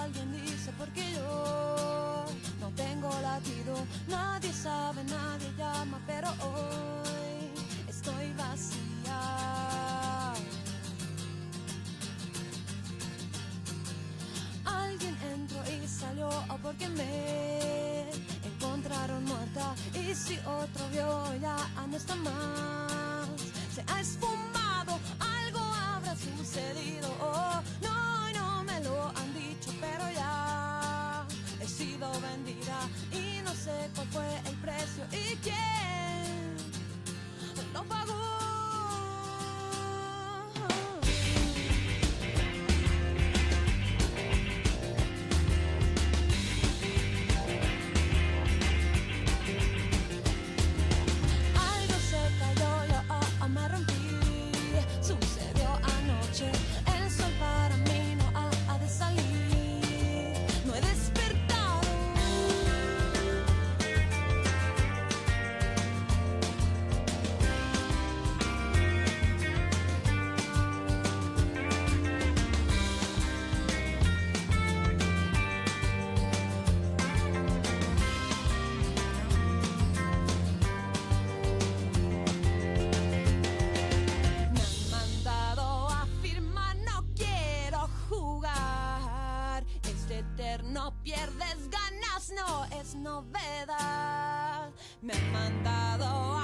alguien dice porque yo no tengo latido. Nadie sabe, nadie llama, pero hoy estoy vacía. Alguien entró y salió porque me encontraron muerta. Y si otro vio, ya no está más. Se ha esfumado, algo habrá sucedido. Oh, no, no me lo han dicho, pero ya he sido vendida. Y no sé cuál fue el precio y quién lo pagó. Me rompí, sucedió anoche. El sol para mí no ha de salir. No he despertado. No pierdes ganas, no es novedad. Me han mandado